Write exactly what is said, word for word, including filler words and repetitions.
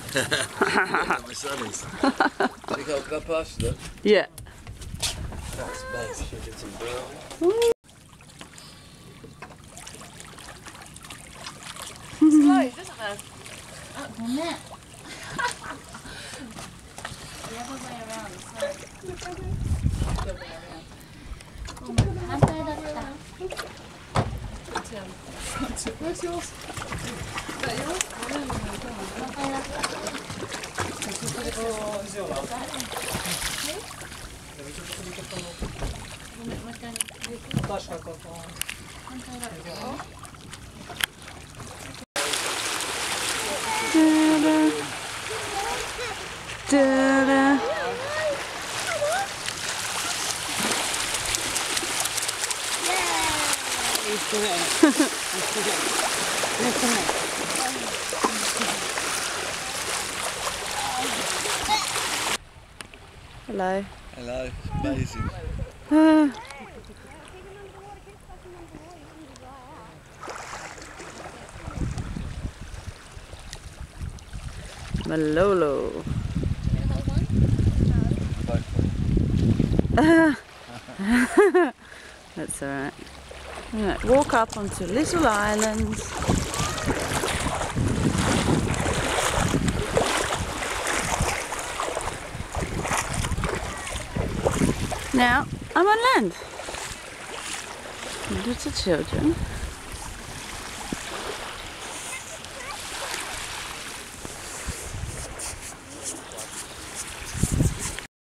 My son is. Think I'll go past them? Yeah. That's nice. Should get some brown. Slow, doesn't it? Up on that. The other way around. Sorry. The other way around. Oh my god. 反対だった。 Where's yours? Is that yours? Da-da. Hello. Hello. Amazing. Ah. Malolo. That's alright. Right, walk up onto little islands. Now, I'm on land. Little children.